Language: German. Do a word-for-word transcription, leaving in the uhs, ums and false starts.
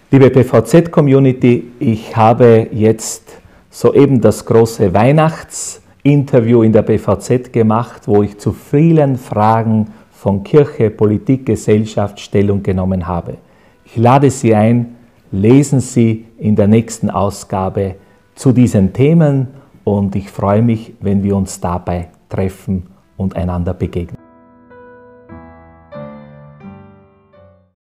Liebe B V Z-Community, ich habe jetzt soeben das große Weihnachtsinterview in der B V Z gemacht, wo ich zu vielen Fragen von Kirche, Politik, Gesellschaft Stellung genommen habe. Ich lade Sie ein, lesen Sie in der nächsten Ausgabe zu diesen Themen und ich freue mich, wenn wir uns dabei treffen und einander begegnen.